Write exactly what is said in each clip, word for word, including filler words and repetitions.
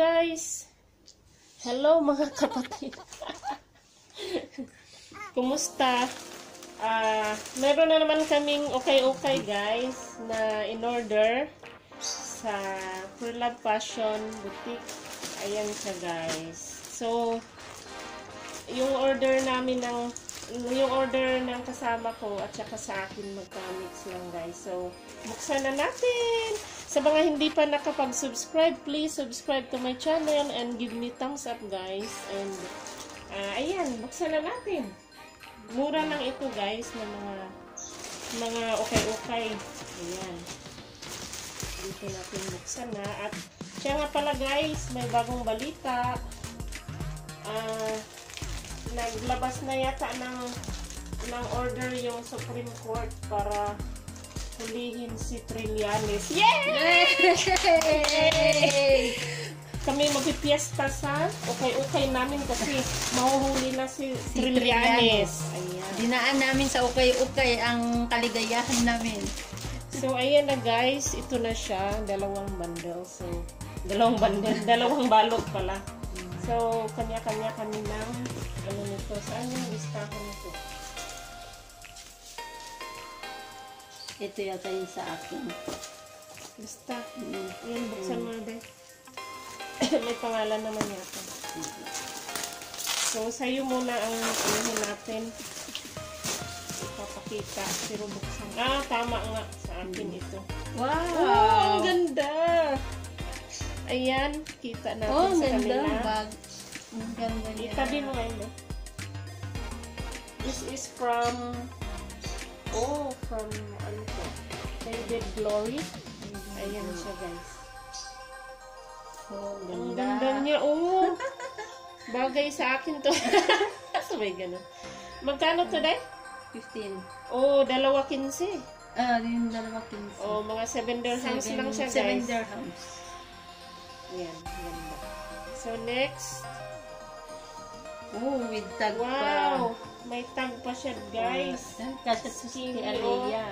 guys! Hello mga kapatid! Kumusta? Uh, meron na naman kaming ukay-ukay guys na in-order sa Love Fashion Boutique. Ayan siya guys. So, yung order namin ng yung order ng kasama ko at saka sa akin magka-mix lang guys. So, buksan na natin! Sa mga hindi pa nakapag-subscribe, please subscribe to my channel and give me thumbs up guys. And, uh, ayan, buksan na natin. Mura lang ito guys, ng mga mga ukay-ukay. Ayan. Dito natin buksan na. At siya nga pala guys, may bagong balita. Ah... Uh, naglabas na yata ng ng order yung Supreme Court para hulihin si Trillanes. Yay! Yay! Kami magpipiesta sa ukay-ukay namin kasi mahuhuli na si, si Trillanes. Ayan. Dinaan namin sa ukay-ukay ang kaligayahan namin. So ayan na guys, ito na siya, dalawang bundle. So dalawang bundle, dalawang balot pala. So, kanya-kanya kami ng ano nito. Saan yung listahan nito? Ito yata yung sa akin. Lista. Mm. Yan, buksan mo na. May pangalan naman yata. Mm. So, sa'yo muna ang ano natin. Ipapakita. Pero buksan. Ah, tama nga. Sa akin mm. ito. Wow! Oh, ang ganda! Ayan, kita natin oh, sa ganda. kanila. Bag. Ang ganda niya. Itabi mo ngayon. This is from, oh, from, ano to? Faded Glory. Ayan siya, guys. Oh, ganda. Ang ganda niya, oh. Bagay sa akin to. Sabay ganun. Magkano to, day? fifteen. Oh, dalawa kinsi. Ah, yung dalawa kinsi. Oh, mga seven dirhams lang siya, guys. seven dirhams. Ayan, ganda. So, next. Oh, with tag wow, pa. Wow! May tag pa siya, guys. Uh, kasi si Skinny, Aliyah.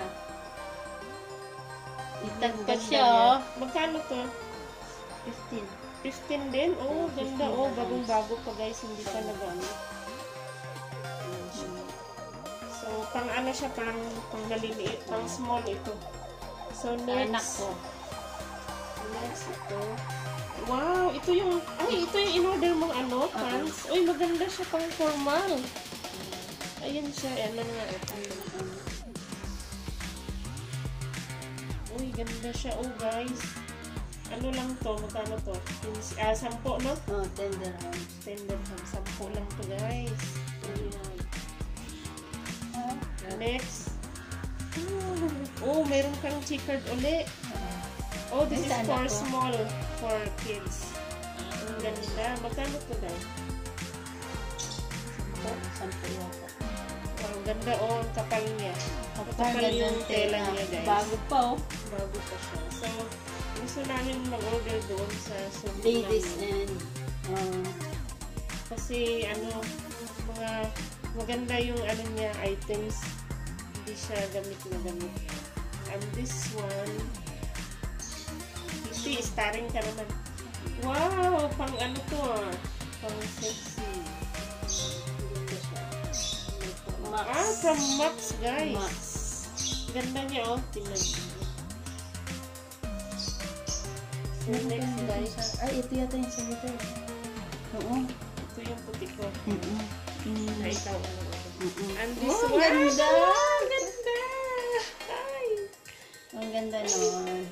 May tag pa ganda siya, niya. oh. Magkano to? fifteen. fifteen din? Oh, oh ganda. Oh, bagong-bago pa, guys. Hindi pa nagamit. So, pang ano siya, pang, pang maliliit, pang small ito. So, next. Anak ko. Next, ito. Wow, ito yung, ay, ito yung in-order mong ano, pants. Uy, maganda siya pang formal. Ayan siya, ano nga. Uy, ganda siya, oh guys. Ano lang to, magkano to? Ah, sampo, no? Oh, ten dirhams. ten dirhams, sampo lang to, guys. Ayan. Next. Oh, meron kang checkered uli. Oh, this is for small, for kids. Ang ganda. Magkano to dahil? Sampo yata. Ang ganda, oh, ang kapal niya. Kapal yung tela niya, guys. Bago pa, oh. Bago pa siya. So, gusto namin mag-order doon sa ladies and um, kasi, ano, mga maganda yung ano niya, items. Hindi siya gamit na gamit. And this one, hindi, starring ka naman. Wow! Pang ano to ah. Pang sexy. Max. Ah, from Max, guys. Max. Ganda niya, oh. Tingnan niyo. So, next, guys. Ay, ito yata yung sa ito. Oo. Ito yung puti ko. Mm-mm. Mm. Ay, ikaw. Mm-mm. And this oh, one. Ganda! Oh, ganda! Ay! Ang ganda naman.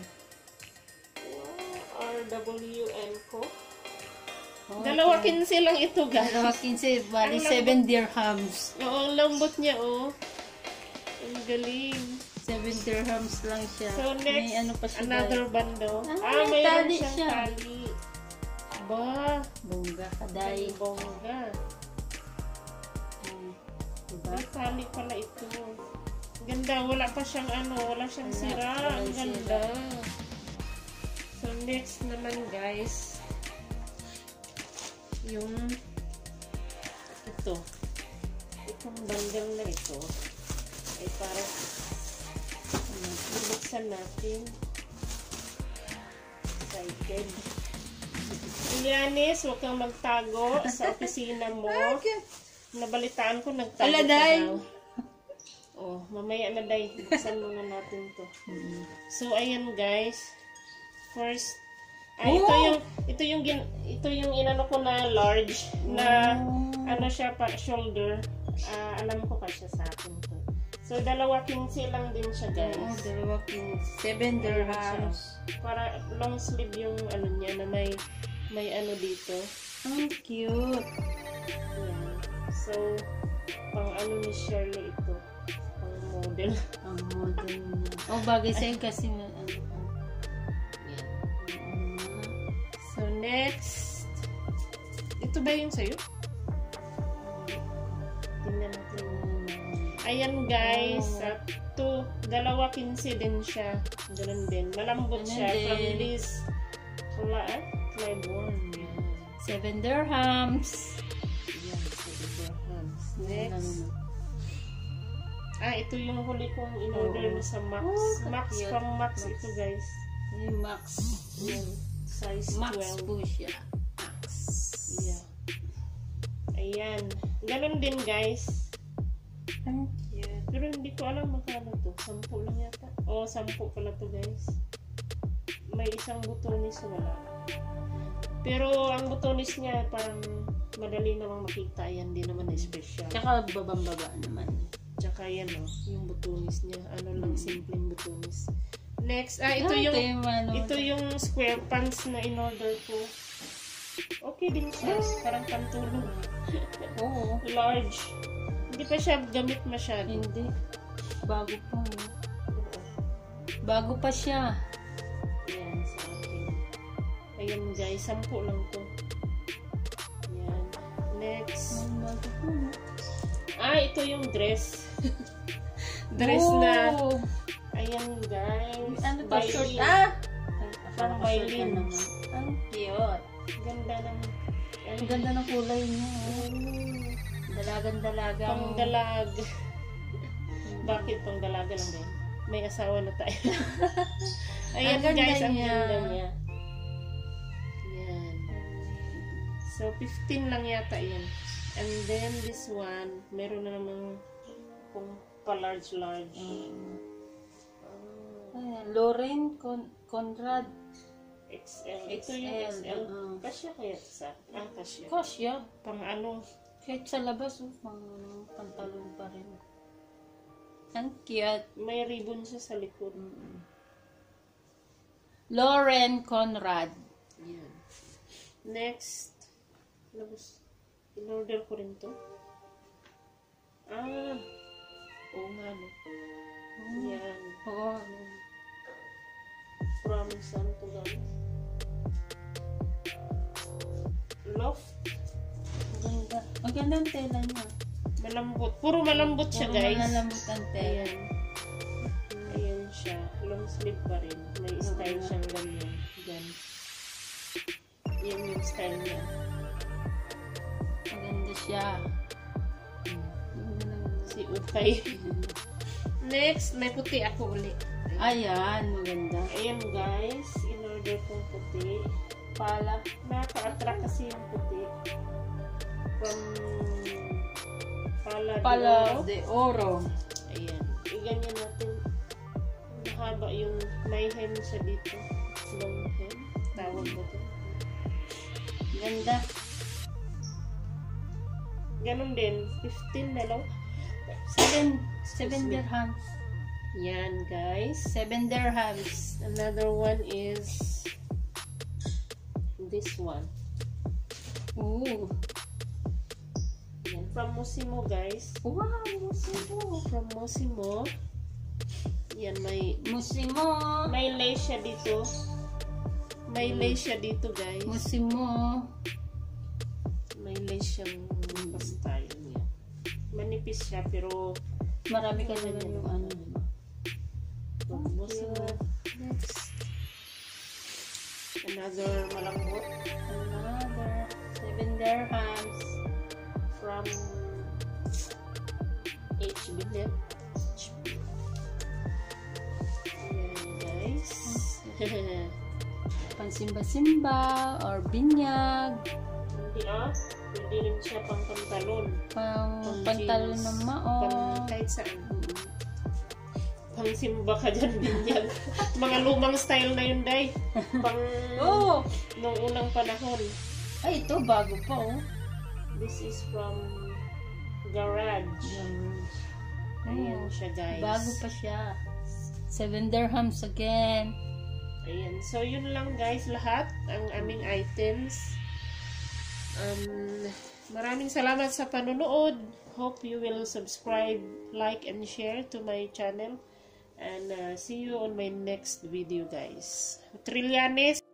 R W N ko. Oh, Dalawa okay. kinsi lang ito, guys. Dalawa kinsi, bali seven dirhams. Oo, ang lambot niya, oh. Ang galing. seven dirhams lang siya. So, next, may ano pa siya another dahil. bando. Ah, Ah, may mayroon tali siyang siya. tali. Ba, Bongga, kaday. bongga. Hmm. Diba? May tali pala ito. Ganda, wala pa siyang ano, wala siyang Wala, sira. wala Ang sira. ganda. So, next naman, guys. Yung ito. Itong bundle na ito ay para bubuksan natin. Excited. Lianis, huwag kang magtago sa opisina mo. Nabalitaan ko, nagtago Ala, ka day. daw. Oh, mamaya na, day. Buksan muna natin to. So, ayan guys. First, ah, ito Oh! yung, ito yung, gin, ito yung inano ko na large, na, Oh. ano siya pa, shoulder. Ah, alam ko pa siya sa akin to. So, dalawa quince lang din siya, guys. Oo, dalawa king. Seven dirhams. Para long sleeve yung ano niya na may may ano dito. Ang cute. Yan. So, pang ano ni Shirley ito. Pang model. Ang model niya. Oh, bagay sa'yo kasi na ano. Yan. So, next. Ito ba yung sa'yo? Tingnan natin. Ayan guys. At two. Dalawa quince din siya. Ganun din. Malambot Ganun siya. din. From this. Wala ah. Claiborne. Yan. Seven dirhams. Yan. Seven dirhams. Next. Ah, ito yung huli kong in-order Oo. sa Max. Oh, Max cute. from Max, Max. ito guys. Ay, Max. Yan. Size Max twelve. po siya. Max. Yeah. Ayan. Ganon din guys. Ang cute. Pero hindi ko alam magkano to. Sampu lang yata. O, oh, sampu pala to guys. May isang butonis wala. Pero ang butonis niya parang madali namang makita. Ayan, di naman special. Tsaka babang-baba naman. Tsaka yan o, yung butonis niya. Ano lang, simpleng butonis. Next, ah, ito Ah, yung, ito yung ano. ito yung square pants na in-order ko. Okay din siya. Parang pantulog. Oo. Large. Hindi pa siya gamit masyado. Hindi. Bago pa. eh. Bago pa siya. Ayan, sa akin. Ayan guys, sampu lang to. Ayan. Next. Ang bago pa. no? Ah, ito yung dress. Dress Oh! na. Ayan guys. Ano to? Short? Violin. Ah! Parang Short violin. na naman. Ang cute. Ganda ng... Ang ganda ng kulay niya. oh. Mm, Dalagan-dalagang. pangdalag. Bakit pangdalaga lang din? May asawa na tayo. Ayan Ang ganda guys, ang niya. ganda niya. Yan. So, fifteen lang yata yan. And then, this one, meron na namang kung pa-large-large. Mm. Ah, Ayan, Lauren Con Conrad. X L. Ito yung X L, X L. uh-uh. Kasya kaya sa? Ah, kasya. Kasya. Pang ano? Kahit sa labas, oh, pang ano, pantalon pa rin. Ang cute. May ribbon siya sa likod. Mm. Lauren Conrad. Yan. Next. Labas. In-order ko rin to. Ah. Oo nga, no. Yan. Oo. From saan to guys? Loft. Maganda. Maganda ang tela niya. Malambot. Puro malambot siya, Puro guys. malambot ang tela. Ayan. Ayan siya. Long sleeve pa rin. May style siyang ganyan. Yan. Yan yung style niya. Maganda siya. Si Ukay. Next, may puti ako ulit. Ayan, maganda. Ayan guys, in-order kong puti. Pala, nakaka-attract kasi yung puti. From Pala, Pala Dulo. de Oro. Ayan. I-ganyan natin. Mahaba yung may hem siya dito. Long hem. Tawag mo to. Ganda. Ganon din. fifteen dalaw. Seven. Seven dirhams. Yan guys. Seven dirhams. Another one is this one. Ooh. Yan. From Musimo guys. Wow, Musimo. From Musimo. Yan, may Musimo. may lace siya dito. May lace siya dito guys. Musimo. May lace siyang style niya. Manipis siya pero Marami ka naman yung ano. from Musimo. Next. Another malambot. Another. Seven dirhams. From H B Net. Ayan guys. pansimba-simba or binyag. Hindi ah. Pwede rin siya pang pantalon. Pang Pang pantalon jeans, ng mao. Pang kahit saan. Pang simba ka dyan, binyag. Mga lumang style na yun, day. Pang Oh! nung unang panahon. Ay, ito bago pa oh. This is from garage. Ayan siya, guys. Bago pa siya. Seven dirhams again. Ayan. So, yun lang, guys, lahat ang aming items. Um, maraming salamat sa panonood. Hope you will subscribe, like, and share to my channel. And uh, see you on my next video, guys. Trillanes!